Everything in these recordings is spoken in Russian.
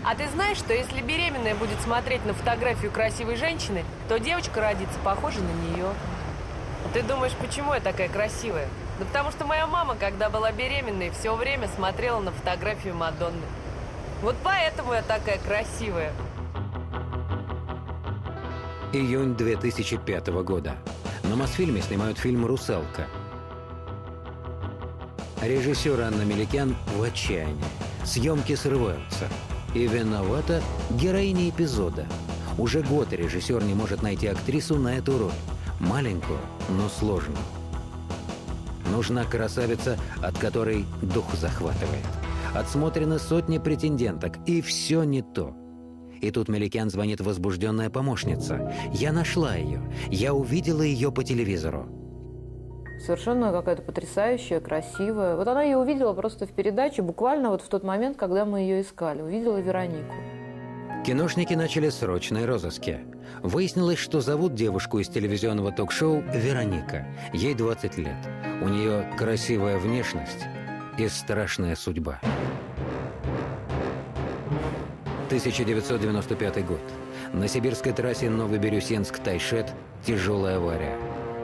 А ты знаешь, что если беременная будет смотреть на фотографию красивой женщины, то девочка родится похожа на нее? Ты думаешь, почему я такая красивая? Да потому что моя мама, когда была беременной, все время смотрела на фотографию Мадонны. Вот поэтому я такая красивая. Июнь 2005 года. На Мосфильме снимают фильм «Русалка». Режиссер Анна Меликян в отчаянии. Съемки срываются. И виновата героиня эпизода. Уже год режиссер не может найти актрису на эту роль. Маленькую, но сложную. Нужна красавица, от которой дух захватывает. Отсмотрены сотни претенденток, и все не то. И тут Меликян звонит возбужденная помощница. «Я нашла ее. Я увидела ее по телевизору». Совершенно какая-то потрясающая, красивая. Вот она ее увидела просто в передаче, буквально вот в тот момент, когда мы ее искали. Увидела Веронику. Киношники начали срочные розыски. Выяснилось, что зовут девушку из телевизионного ток-шоу Вероника. Ей 20 лет. У нее красивая внешность и страшная судьба. 1995 год. На сибирской трассе Новобирюсинск-Тайшет тяжелая авария.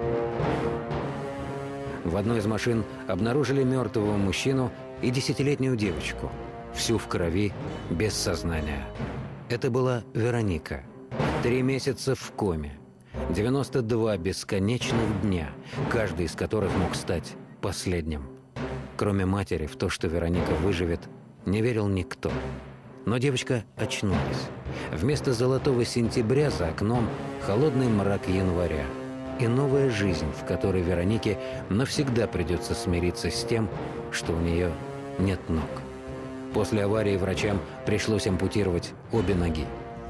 В одной из машин обнаружили мертвого мужчину и 10-летнюю девочку. Всю в крови, без сознания. Это была Вероника. 3 месяца в коме. 92 бесконечных дня, каждый из которых мог стать последним. Кроме матери, в то, что Вероника выживет, не верил никто. Но девочка очнулась. Вместо золотого сентября за окном холодный мрак января. И новая жизнь, в которой Веронике навсегда придется смириться с тем, что у нее нет ног. После аварии врачам пришлось ампутировать обе ноги.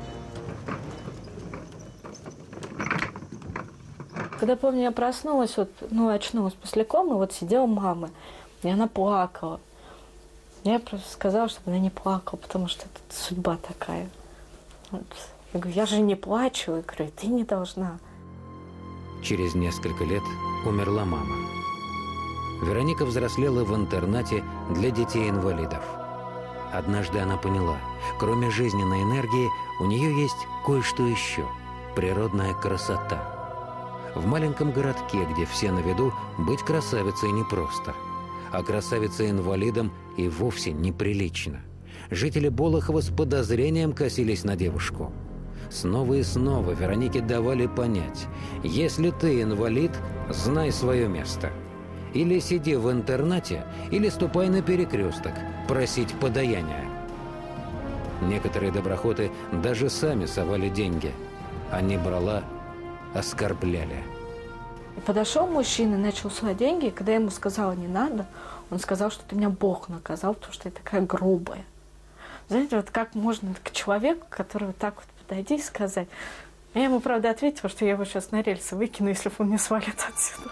Когда, помню, я проснулась, очнулась после комы, вот сидела мама, и она плакала. Я просто сказала, чтобы она не плакала, потому что это судьба такая. Вот. Я говорю, я же не плачу. Я говорю, ты не должна. Через несколько лет умерла мама. Вероника взрослела в интернате для детей-инвалидов. Однажды она поняла, кроме жизненной энергии, у нее есть кое-что еще – природная красота. В маленьком городке, где все на виду, быть красавицей непросто. А красавицей-инвалидом и вовсе неприлично. Жители Болохова с подозрением косились на девушку. Снова и снова Веронике давали понять, если ты инвалид, знай свое место. Или сиди в интернате, или ступай на перекресток, просить подаяния. Некоторые доброхоты даже сами совали деньги. А не брала, оскорбляли. Подошел мужчина и начал совать деньги, и когда я ему сказала не надо, он сказал, что ты меня Бог наказал, потому что я такая грубая. Знаете, вот как можно к человеку, который вот так вот подойти и сказать. Я ему, правда, ответила, что я его сейчас на рельсы выкину, если он не свалит отсюда.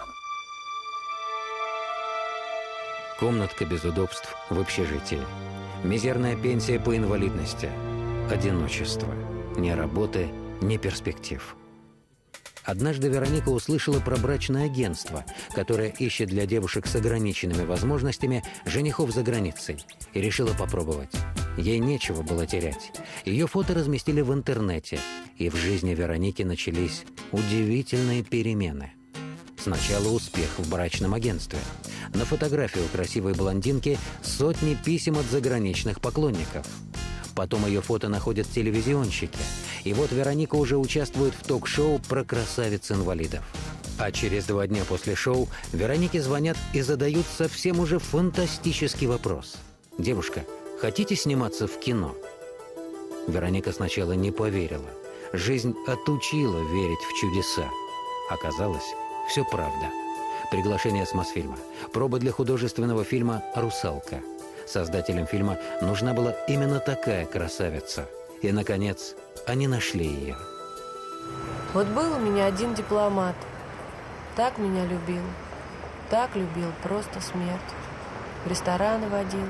Комнатка без удобств в общежитии. Мизерная пенсия по инвалидности. Одиночество. Ни работы, ни перспектив. Однажды Вероника услышала про брачное агентство, которое ищет для девушек с ограниченными возможностями женихов за границей, и решила попробовать. Ей нечего было терять. Ее фото разместили в интернете, и в жизни Вероники начались удивительные перемены. Сначала успех в брачном агентстве. На фотографию красивой блондинки сотни писем от заграничных поклонников. Потом ее фото находят телевизионщики. И вот Вероника уже участвует в ток-шоу про красавиц-инвалидов. А через 2 дня после шоу Веронике звонят и задают совсем уже фантастический вопрос. «Девушка, хотите сниматься в кино?» Вероника сначала не поверила. Жизнь отучила верить в чудеса. Оказалось, все правда. Приглашение с Мосфильма. Проба для художественного фильма «Русалка». Создателям фильма нужна была именно такая красавица. И, наконец, они нашли ее. Вот был у меня один дипломат. Так меня любил. Так любил, просто смерть. В рестораны водил.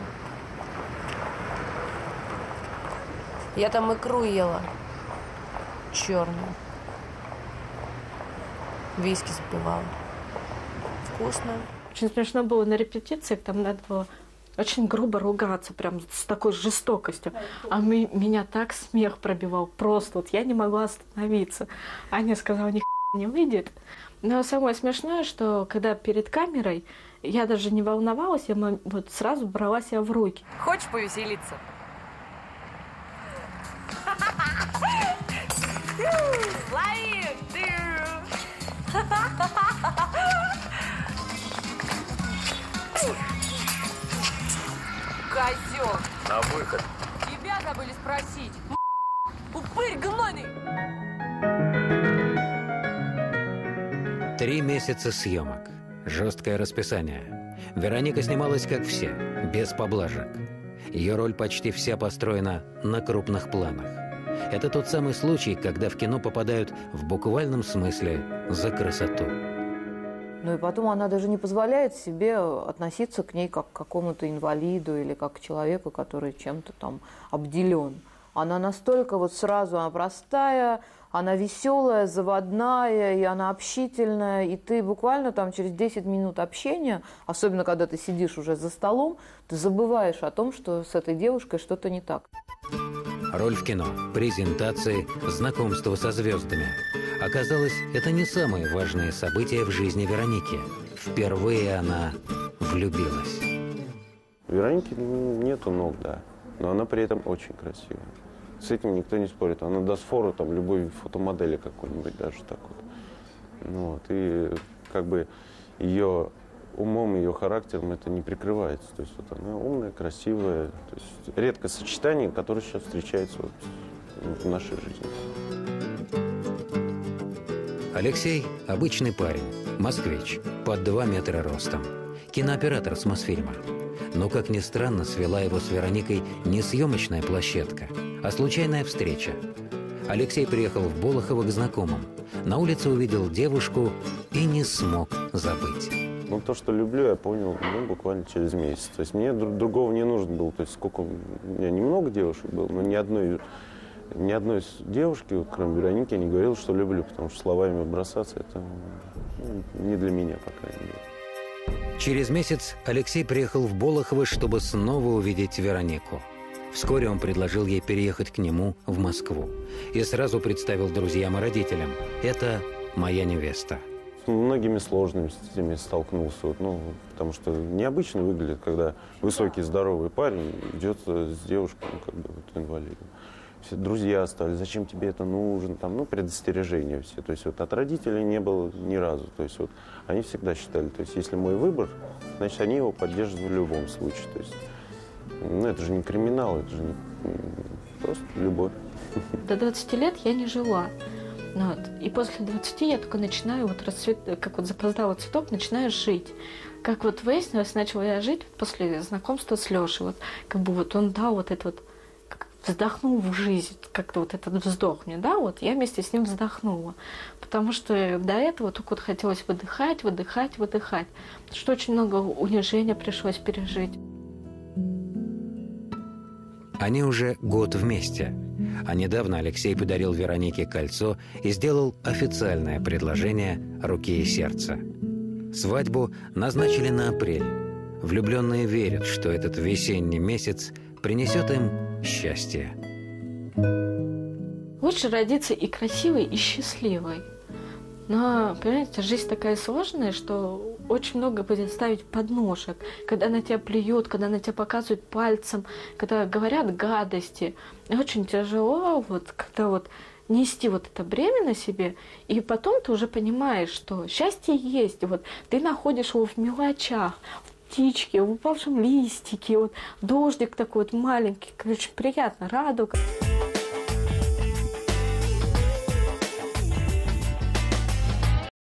Я там икру ела. Черную. Виски запивала. Вкусно. Очень смешно было на репетициях, там надо было очень грубо ругаться, прям с такой жестокостью. А меня так смех пробивал, просто вот я не могла остановиться. Аня сказала, ни не выйдет. Но самое смешное, что когда перед камерой, я даже не волновалась, я вот сразу брала себя в руки. Хочешь повеселиться? Лови! Козёл! На выход. Тебя забыли спросить. Упырь гнойный! 3 месяца съемок. Жесткое расписание. Вероника снималась как все, без поблажек. Ее роль почти вся построена на крупных планах. Это тот самый случай, когда в кино попадают в буквальном смысле за красоту. Ну и потом она даже не позволяет себе относиться к ней как к какому-то инвалиду или как к человеку, который чем-то там обделен. Она настолько вот сразу, она простая, она веселая, заводная, и она общительная. И ты буквально там через 10 минут общения, особенно когда ты сидишь уже за столом, ты забываешь о том, что с этой девушкой что-то не так. Роль в кино, презентации, знакомство со звездами. Оказалось, это не самые важные события в жизни Вероники. Впервые она влюбилась. У Вероники нету ног, да, но она при этом очень красивая. С этим никто не спорит. Она даст фору там любой фотомодели какой-нибудь, даже так вот. Ну, вот. И как бы ее умом, ее характером это не прикрывается. То есть вот она умная, красивая. То есть редкое сочетание, которое сейчас встречается вот в нашей жизни. Алексей – обычный парень, москвич, под 2 метра ростом. Кинооператор с Мосфильма. Но, как ни странно, свела его с Вероникой не съемочная площадка, а случайная встреча. Алексей приехал в Болохово к знакомым. На улице увидел девушку и не смог забыть. Ну, то, что люблю, я понял, ну, буквально через месяц. То есть мне другого не нужно было. То есть сколько у меня немного девушек было, но ни одной девушки, вот, кроме Вероники, я не говорил, что люблю, потому что словами бросаться это не для меня, по крайней мере. Через месяц Алексей приехал в Болохово, чтобы снова увидеть Веронику. Вскоре он предложил ей переехать к нему в Москву. И сразу представил друзьям и родителям. Это моя невеста. С многими сложностями столкнулся, вот, ну, потому что необычно выглядит, когда высокий, здоровый парень идет с девушкой, ну, как бы, вот, инвалидом. Все друзья остались, зачем тебе это нужно, там, ну, предостережения все. То есть вот от родителей не было ни разу. То есть вот они всегда считали, то есть если мой выбор, значит, они его поддерживают в любом случае. То есть, ну, это же не криминал, это же не, просто любовь. До 20 лет я не жила. Вот. И после 20 я только начинаю, вот как вот запоздалый цветок, начинаю жить. Как вот выяснилось, начала я жить после знакомства с Лешей. Вот, как бы вот он дал вот это вот, вздохнул в жизнь, как-то вот этот вздох мне, да, вот я вместе с ним вздохнула. Потому что до этого только вот хотелось выдыхать, что очень много унижения пришлось пережить. Они уже год вместе. А недавно Алексей подарил Веронике кольцо и сделал официальное предложение руки и сердца. Свадьбу назначили на апрель. Влюбленные верят, что этот весенний месяц принесет им счастье. Лучше родиться и красивой, и счастливой. Но, понимаете, жизнь такая сложная, что очень много будет ставить подножек. Когда на тебя плюют, когда на тебя показывают пальцем, когда говорят гадости. И очень тяжело вот как-то вот нести вот это бремя на себе. И потом ты уже понимаешь, что счастье есть. Вот ты находишь его в мелочах, в птичке, в упавшем листике, вот дождик такой вот маленький, очень приятно, радуга.